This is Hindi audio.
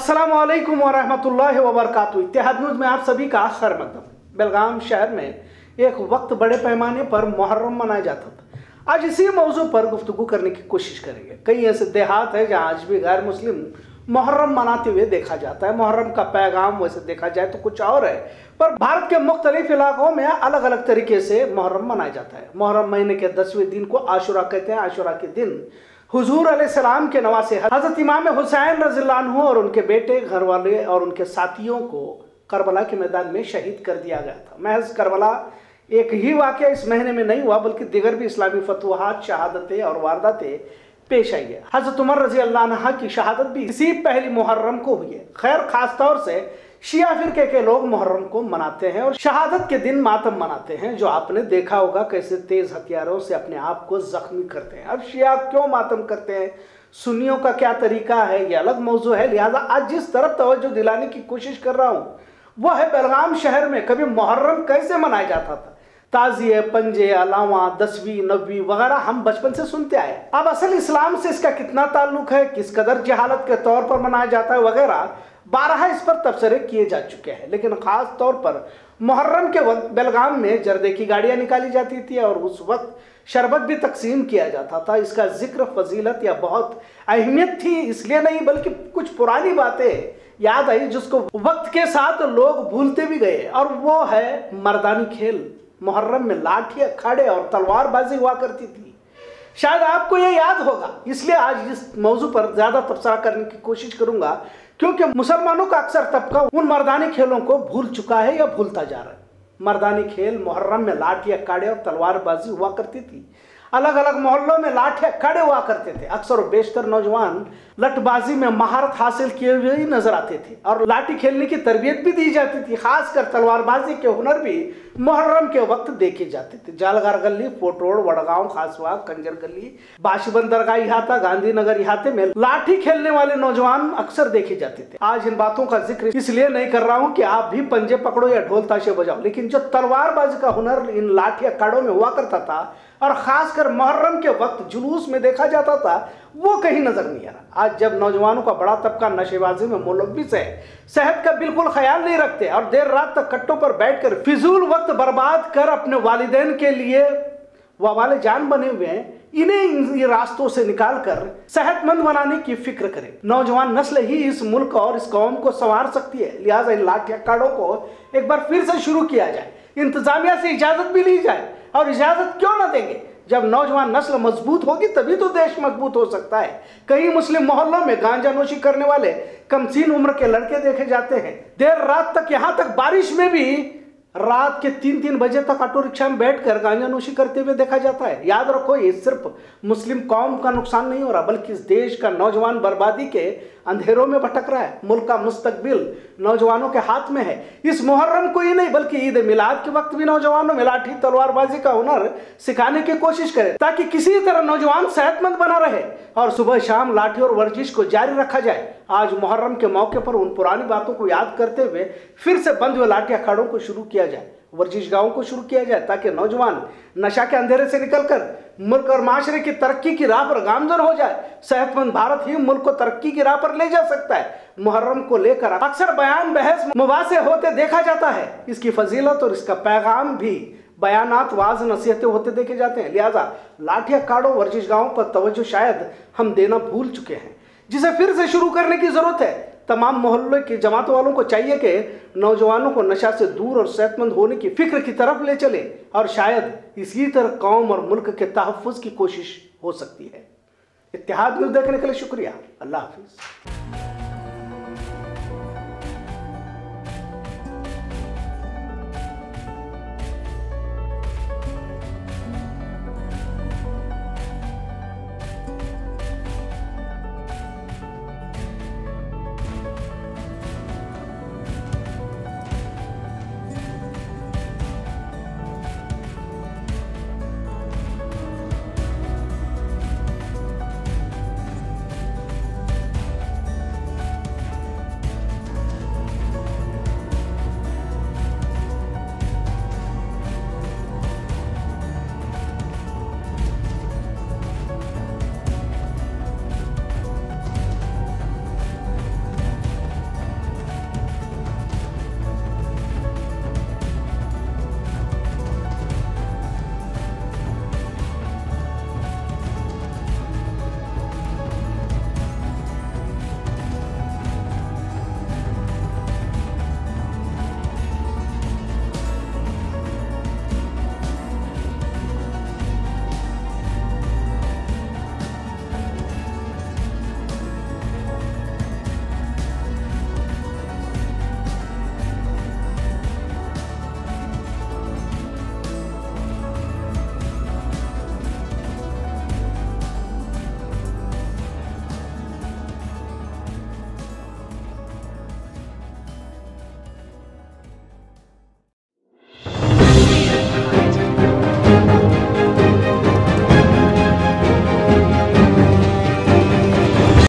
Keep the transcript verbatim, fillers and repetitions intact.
अस्सलाम वालेकुम वरहमतुल्लाहि वबरकातुहू। इत्तेहाद न्यूज़ में आप सभी का खैर मकदम। बेलगाम शहर में एक वक्त बड़े पैमाने पर मुहर्रम मनाया जाता था। आज इसी मौजू पर गुफ्तगू करने की कोशिश करेंगे। कई ऐसे देहात है जहाँ आज भी गैर मुस्लिम मुहर्रम मनाते हुए देखा जाता है। मुहर्रम का पैगाम वैसे देखा जाए तो कुछ और है, पर भारत के मुख्तलिफ इलाकों में अलग अलग तरीके से मुहर्रम मनाया जाता है। मुहर्रम महीने के दसवें दिन को आशुरा कहते हैं। आशुरा के दिन हुजूर अलैहिस्सलाम के नवासे हजरत इमाम हुसैन रज़ियल्लाहु अन्हु और उनके बेटे, घर वाले और उनके साथियों को करबला के मैदान में शहीद कर दिया गया था। महज करबला एक ही वाक़या इस महीने में नहीं हुआ, बल्कि दिगर भी इस्लामी फतवाहात, शहादतें और वारदातें पेश आई है। हजरत उमर रज़ियल्लाहु अन्हु की शहादत भी इसी पहली मुहर्रम को हुई है। खैर, खास तौर से शिया फिरके के लोग मुहर्रम को मनाते हैं और शहादत के दिन मातम मनाते हैं, जो आपने देखा होगा कैसे तेज हथियारों से अपने आप को जख्मी करते हैं। अब शिया क्यों मातम करते हैं, सुन्नियों का क्या तरीका है, ये अलग मौजू है। लिहाजा आज जिस तरफ तवज्जो दिलाने की कोशिश कर रहा हूँ वह है बेलगाम शहर में कभी मुहर्रम कैसे मनाया जाता था। ताजिए, पंजे, अलावा, दसवीं, नबी वगैरह हम बचपन से सुनते आए। अब असल इस्लाम से इसका कितना ताल्लुक है, किस कदर जहालत के तौर पर मनाया जाता है वगैरह बारह इस पर तबसरे किए जा चुके हैं। लेकिन ख़ास तौर पर मुहर्रम के वक्त बेलगाम में जर्दे की गाड़ियाँ निकाली जाती थी और उस वक्त शरबत भी तकसीम किया जाता था। इसका जिक्र फजीलत या बहुत अहमियत थी इसलिए नहीं, बल्कि कुछ पुरानी बातें याद आई जिसको वक्त के साथ लोग भूलते भी गए, और वो है मर्दानी खेल। मुहर्रम में लाठी, अखाड़े और तलवारबाजी हुआ करती थी। शायद आपको ये याद होगा, इसलिए आज इस मौजू पर ज़्यादा तबसरा करने की कोशिश करूंगा, क्योंकि मुसलमानों का अक्सर तबका उन मर्दानी खेलों को भूल चुका है या भूलता जा रहा है। मर्दानी खेल मुहर्रम में लाठी, अखाड़े और तलवारबाजी हुआ करती थी। अलग अलग मोहल्लों में लाठी, अखाड़े हुआ करते थे। अक्सर और बेशतर नौजवान लठबाजी में महारत हासिल किए हुए ही नजर आते थे और लाठी खेलने की तरबियत भी दी जाती थी। खासकर तलवारबाजी के हुनर भी मुहर्रम के वक्त देखे जाते थे। जालगार गली, फोटोड़, वड़गांव, खासवा, कंजर गली, बाशिबंद दरगाह इहाता, गांधीनगर इहाते में लाठी खेलने वाले नौजवान अक्सर देखे जाते थे। आज इन बातों का जिक्र इसलिए नहीं कर रहा हूँ कि आप भी पंजे पकड़ो या ढोल ताशे बजाओ, लेकिन जो तलवारबाजी का हुनर इन लाठी अखाड़ों में हुआ करता था और खासकर मुहर्रम के वक्त जुलूस में देखा जाता था, वो कहीं नजर नहीं आ रहा। आज जब नौजवानों का बड़ा तबका नशेबाजी में मुलव्विस है, सेहत का बिल्कुल ख्याल नहीं रखते और देर रात तक कट्टों पर बैठकर फिजूल वक्त बर्बाद कर अपने वालिदैन के लिए वबाले जान बने हुए हैं, इन्हें इन रास्तों से निकालकर सेहतमंद बनाने की फिक्र करें। नौजवान नस्ल ही इस मुल्क और इस कौम को संवार सकती है। लिहाजा इन लाठी अखाड़ों को एक बार फिर से शुरू किया जाए, इंतजामिया से इजाजत भी ली जाए। और इजाजत क्यों ना देंगे, जब नौजवान नस्ल मजबूत होगी तभी तो देश मजबूत हो सकता है। कई मुस्लिम मोहल्लों में गांजा नोशी करने वाले कमसीन उम्र के लड़के देखे जाते हैं। देर रात तक, यहाँ तक बारिश में भी रात के तीन तीन बजे तक ऑटो रिक्शा में बैठकर गांजा नोशी करते हुए देखा जाता है। याद रखो, ये सिर्फ मुस्लिम कौम का नुकसान नहीं हो रहा, बल्कि इस देश का नौजवान बर्बादी के अंधेरों में भटक रहा है। मुल्क का मुस्तकबिल नौजवानों के हाथ में है। इस मुहर्रम को ही नहीं बल्कि ईद मिलाद के वक्त भी नौजवानों में लाठी तलवारबाजी का हुनर सिखाने की कोशिश करें, ताकि किसी तरह नौजवान सेहतमंद बना रहे और सुबह शाम लाठी और वर्जिश को जारी रखा जाए। आज मुहर्रम के मौके पर उन पुरानी बातों को याद करते हुए फिर से बंद हुए लाठी अखाड़ों को शुरू किया जाए, वर्जिश गाहों को शुरू किया जाए, ताकि नौजवान नशा के अंधेरे से निकलकर मुल्क और माशरे की तरक्की की राह पर गामजन हो जाए। सेहतमंद भारत ही मुल्क को तरक्की की राह पर ले जा सकता है। मुहर्रम को लेकर अक्सर बयान, बहस, मुबासे होते देखा जाता है। इसकी फजीलत और इसका पैगाम भी बयानात, वाज, नसीहतें होते देखे जाते हैं। लिहाजा लाठी अखाड़ों, वर्जिश गाहों पर तवज्जो शायद हम देना भूल चुके हैं, जिसे फिर से शुरू करने की जरूरत है। तमाम मोहल्ले की जमात वालों को चाहिए कि नौजवानों को नशा से दूर और सेहतमंद होने की फिक्र की तरफ ले चले, और शायद इसी तरह कौम और मुल्क के तहफ़्फ़ुज़ की कोशिश हो सकती है। इत्तेहाद न्यूज़ देखने के लिए शुक्रिया। अल्लाह हाफिज़।